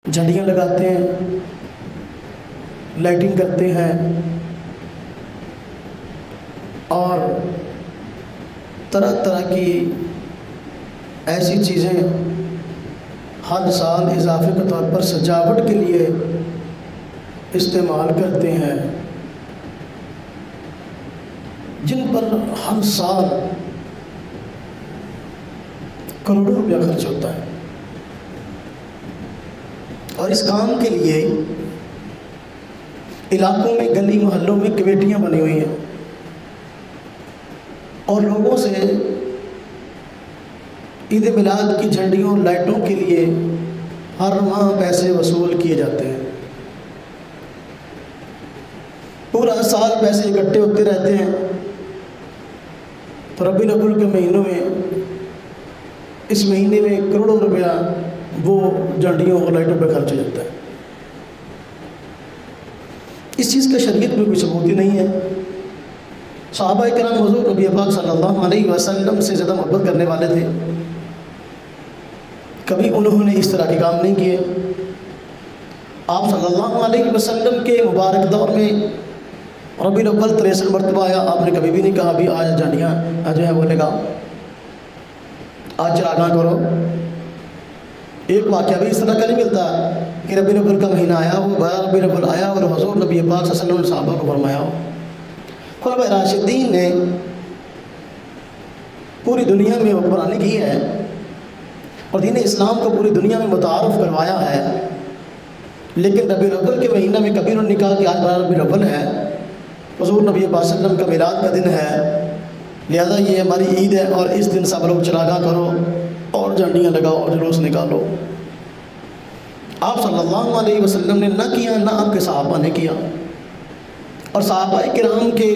झंडियाँ लगाते हैं, लाइटिंग करते हैं और तरह तरह की ऐसी चीज़ें हर साल इजाफे के तौर पर सजावट के लिए इस्तेमाल करते हैं, जिन पर हर साल करोड़ों रुपया खर्च होता है। और इस काम के लिए इलाकों में, गली मोहल्लों में कमेटियां बनी हुई हैं और लोगों से ईद मिलाद की झंडियों लाइटों के लिए हर माह पैसे वसूल किए जाते हैं। पूरा साल पैसे इकट्ठे होते रहते हैं, तो रबीउल अव्वल के महीनों में, इस महीने में करोड़ों रुपया वो झंडियों और लाइटों पर खर्च हो जाता है। इस चीज़ का शरीयत में कोई सबूत ही नहीं है। सहाबा किराम हुज़ूर नबी पाक सल्लल्लाहु अलैहि वसल्लम से ज़्यादा मोहब्बत करने वाले थे, कभी उन्होंने इस तरह के काम नहीं किए। आप सल्लल्लाहु अलैहि वसल्लम के मुबारक दौर में रबीउल अव्वल 63 मरतबा आया, आपने कभी भी नहीं कहा अभी आज झंडियाँ जो है वो लगाओ, आज चरागाह करो। एक वाक़या भी इस तरह का नहीं मिलता कि रबीउल अव्वल का महीना आया, वो 12 रबीउल अव्वल आया और हुज़ूर नबी पाक सल्लल्लाहु अलैहि वसल्लम ने सहाबा को फरमाया हो। खुलफाए राशिदीन ने पूरी दुनिया में हुक्मरानी की है और दीन इस्लाम को पूरी दुनिया में मुतारफ़ करवाया है, लेकिन रबीउल अव्वल के महीना में कभी उन्होंने कहा कि आज 12 रबीउल अव्वल है, हुज़ूर नबी पाक सल्लल्लाहु अलैहि वसल्लम का मिलाद का दिन है, लिहाजा ये हमारी ईद है और इस दिन सब लोग चरागाह करो और झंडियाँ लगाओ और जुलूस निकालो। आप सल्लल्लाहु अलैहि वसल्लम ने ना किया, ना आपके सहाबा ने किया। और सहाबा किराम के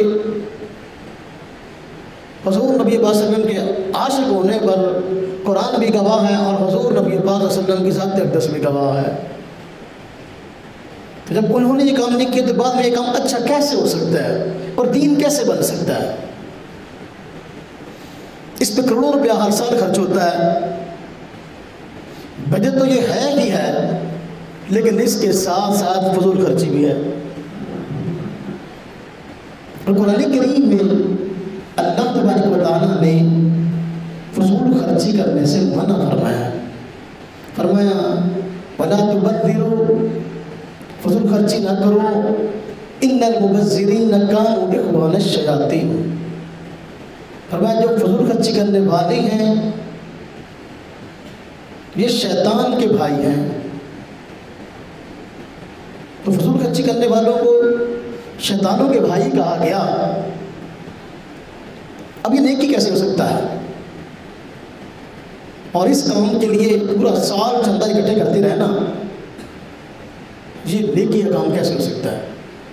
हुज़ूर नबी पाक सल्लल्लाहु अलैहि वसल्लम के आशिक़ होने पर कुरान भी गवाह है और हुज़ूर नबी पाक सल्लल्लाहु अलैहि वसल्लम की ज़ात अक़दस भी गवाह है। तो जब उन्होंने ये काम नहीं किया तो बाद में ये काम अच्छा कैसे हो सकता है और दीन कैसे बन सकता है? इस पर करोड़ों रुपया हर साल खर्च होता है। बजट तो ये है ही है, लेकिन इसके साथ साथ फजूल खर्ची भी है। और कुरान करीम में अल्लाह तबारक व तआला ने फजूल खर्ची करने से मना फरमाया। फरमाया वला तुबद्दिरू, फजूल खर्ची ना करो, इन्नल मुबज़्ज़िरीन कानू इख़वानश शयातीन। फरमाया जो फजूल खर्ची करने वाले हैं ये शैतान के भाई हैं। तो फजूल खर्ची करने वालों को शैतानों के भाई कहा गया। अब ये नेकी कैसे हो सकता है? और इस काम के लिए पूरा साल चंदा इकट्ठे करते रहना, ये नेकी का काम कैसे हो सकता है?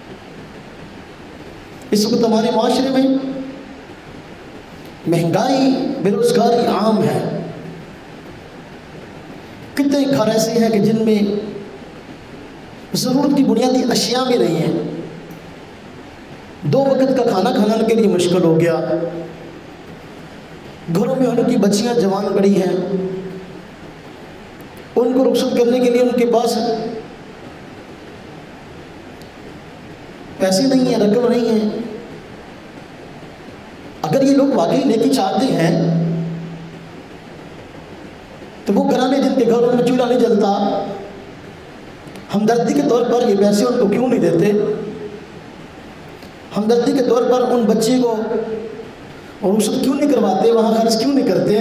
इस वक्त हमारे माशरे में महंगाई, बेरोजगारी आम है। कितने घर ऐसे हैं कि जिनमें ज़रूरत की बुनियादी अशिया भी नहीं है। 2 वक्त का खाना खाने के लिए मुश्किल हो गया। घरों में उनकी बच्चियां जवान बड़ी हैं, उनको रुखसत करने के लिए उनके पास पैसे नहीं है, रकम नहीं है। अगर ये लोग वाकई नेकी चाहते हैं तो वो घराने जिनके घरों में चूल्हा नहीं जलता, हमदर्दी के तौर पर ये पैसे उनको क्यों नहीं देते? हमदर्दी के तौर पर उन बच्चे को और रुखसत क्यों नहीं करवाते, वहाँ खर्च क्यों नहीं करते?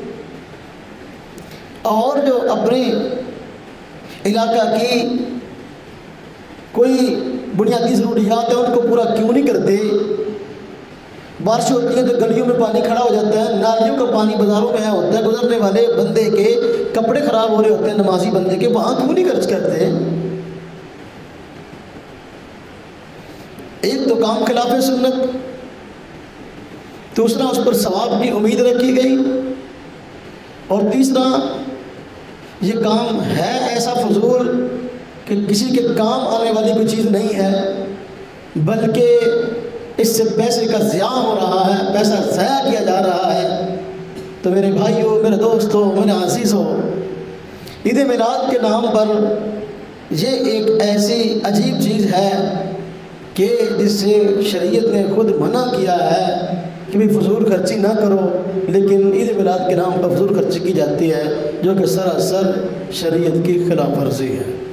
और जो अपने इलाका की कोई बुनियादी ज़रूरियात है उनको पूरा क्यों नहीं करते? बारिश होती है तो गलियों में पानी खड़ा हो जाता है, नालियों का पानी बाज़ारों में होता है, गुजरने वाले बंदे के कपड़े ख़राब हो रहे होते हैं, नमाजी बंदे के, वहाँ क्यों नहीं खर्च करते? एक तो काम खिलाफ सुन्नत, दूसरा उस पर सवाब की उम्मीद रखी गई, और तीसरा ये काम है ऐसा फजूल कि किसी के काम आने वाली कोई चीज़ नहीं है, बल्कि इससे पैसे का ज़िया हो रहा है, पैसा ज़ाया किया जा रहा है। तो मेरे भाइयों, मेरे दोस्तों, मेरे अज़ीज़ों, ईद मिलाद के नाम पर ये एक ऐसी अजीब चीज़ है कि जिससे शरीयत ने खुद मना किया है कि भाई फजूल खर्ची ना करो, लेकिन ईद मिलाद के नाम पर फजूल खर्ची की जाती है, जो कि सरासर शरीयत की खिलाफ वर्जी है।